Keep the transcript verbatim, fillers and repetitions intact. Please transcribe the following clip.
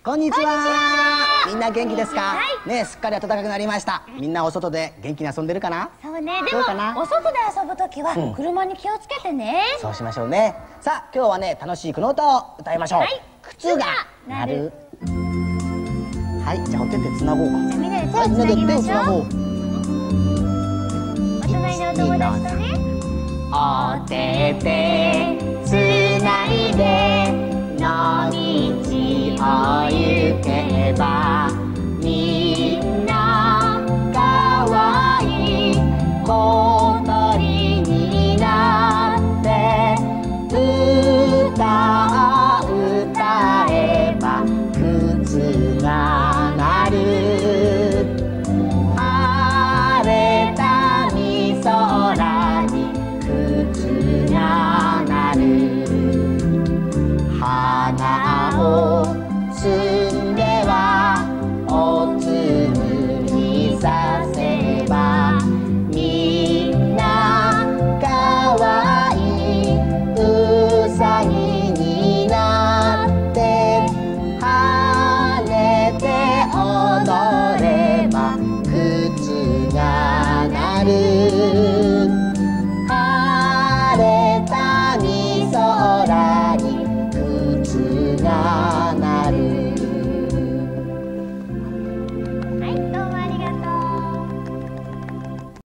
こんにちは。みんな元気ですか？ね、すっかり暖かくなりました。みんなお外で元気に遊んでるかな？ そうね。でもお外で遊ぶときは車に気をつけてね。 そうしましょうね。さあ今日はね、楽しいこの歌を歌いましょう。靴が鳴る。はい、じゃあお手手つなごうか。 じゃあみんなで手をつなぎましょう。お隣のお友達とね。 お手手つないで野道を行けば